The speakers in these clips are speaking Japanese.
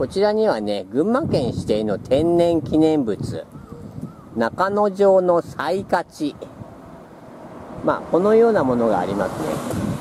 こちらにはね、群馬県指定の天然記念物、中之条のサイカチ。このようなものがありますね。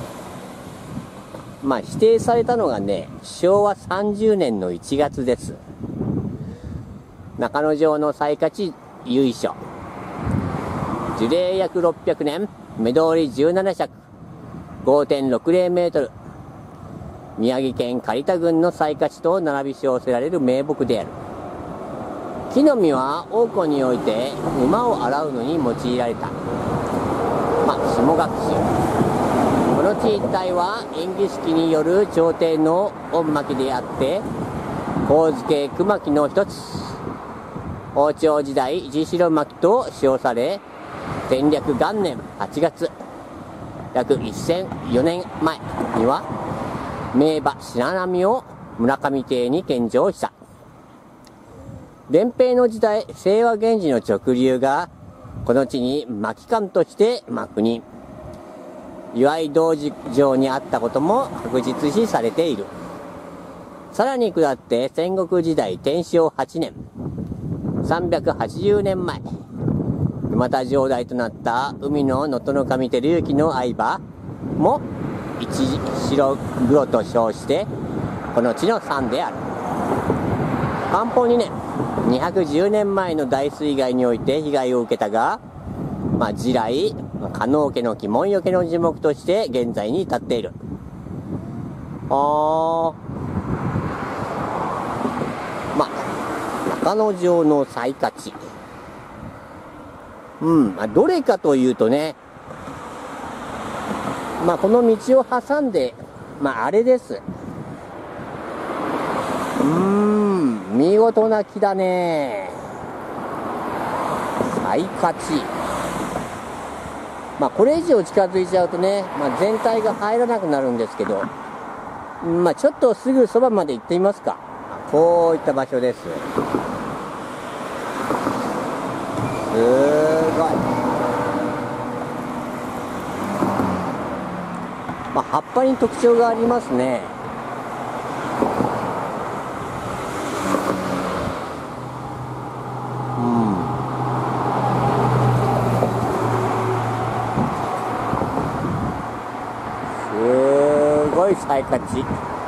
指定されたのがね、昭和30年の1月です。中之条のサイカチ由緒。樹齢約600年、目通り17尺、5.60 メートル。宮城県刈田郡のサイカチと並び称せられる名木である。木の実は王庫において馬を洗うのに用いられた。下学習。この地一帯は延喜式による朝廷の御巻であって、神津家九巻の一つ。王朝時代市代巻と称され、天略元年8月、約1004年前には、名馬白波を村上邸に献上した。源平の時代、清和源氏の直流が、この地に巻官として幕任。岩井道場にあったことも確実視されている。さらに下って戦国時代天正8年、380年前、沼田城代となった海の能登守照之の相場も一白黒と称してこの地の産である。漢方2年、210年前の大水害において被害を受けたが、地雷、加納家の鬼門よけの樹木として現在に至っている。中之条のサイカチ。どれかというとね、この道を挟んで、あれです。見事な木だね。サイカチ。これ以上近づいちゃうとね、全体が入らなくなるんですけど、ちょっとすぐそばまで行ってみますか。こういった場所です。すごい。葉っぱに特徴がありますね。すごいサイカチ。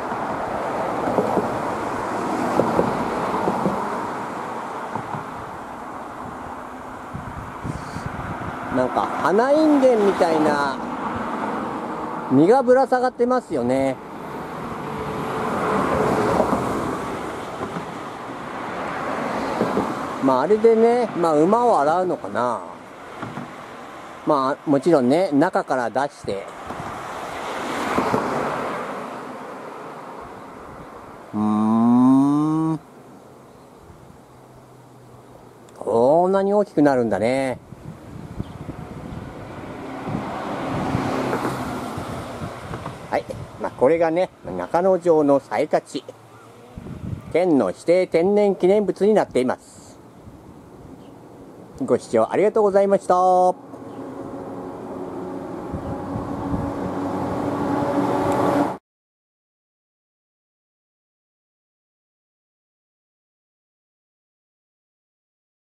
なんか花インゲンみたいな実がぶら下がってますよね。あれでね、馬を洗うのかな。もちろんね、中から出してこんなに大きくなるんだね。はい、これがね、中之条のサイカチ。県の指定天然記念物になっています。ご視聴ありがとうございました。